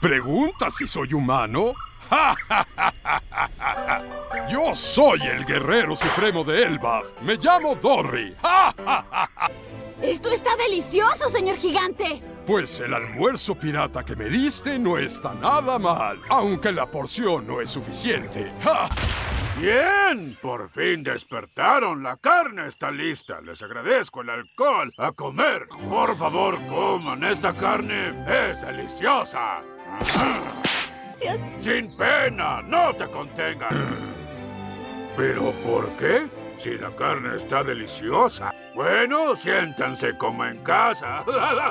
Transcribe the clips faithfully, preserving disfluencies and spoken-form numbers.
¿Pregunta si soy humano? Yo soy el guerrero supremo de Elbaf. Me llamo Dorry. ¡Esto está delicioso, señor gigante! Pues el almuerzo pirata que me diste no está nada mal, aunque la porción no es suficiente. ¡Ja! ¡Bien! Por fin despertaron. La carne está lista. Les agradezco el alcohol. ¡A comer! Por favor, coman. Esta carne es deliciosa. Gracias. ¡Sin pena! ¡No te contengas! ¿Pero por qué? Si la carne está deliciosa. Bueno, siéntanse como en casa.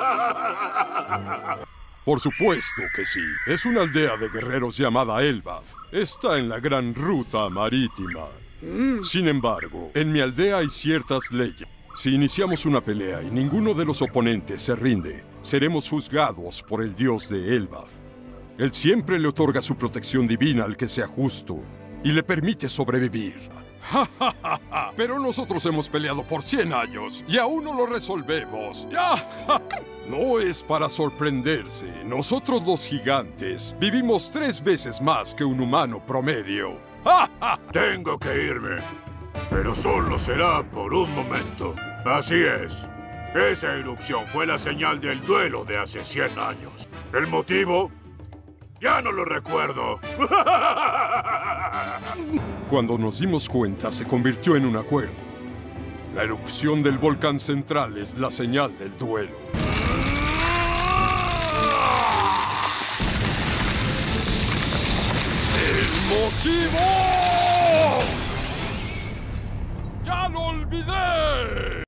Por supuesto que sí. Es una aldea de guerreros llamada Elbaf. Está en la gran ruta marítima. Mm. Sin embargo, en mi aldea hay ciertas leyes. Si iniciamos una pelea y ninguno de los oponentes se rinde, seremos juzgados por el dios de Elbaf. Él siempre le otorga su protección divina al que sea justo y le permite sobrevivir. ¡Ja, ja, ja, ja! Pero nosotros hemos peleado por cien años y aún no lo resolvemos. ¡Ya! ¡Ja! No es para sorprenderse. Nosotros los gigantes vivimos tres veces más que un humano promedio. ¡Ja, ja! Tengo que irme, pero solo será por un momento. Así es. Esa erupción fue la señal del duelo de hace cien años. ¿El motivo? Ya no lo recuerdo. Cuando nos dimos cuenta, se convirtió en un acuerdo. La erupción del volcán central es la señal del duelo. ¡El motivo! ¡Ya lo olvidé!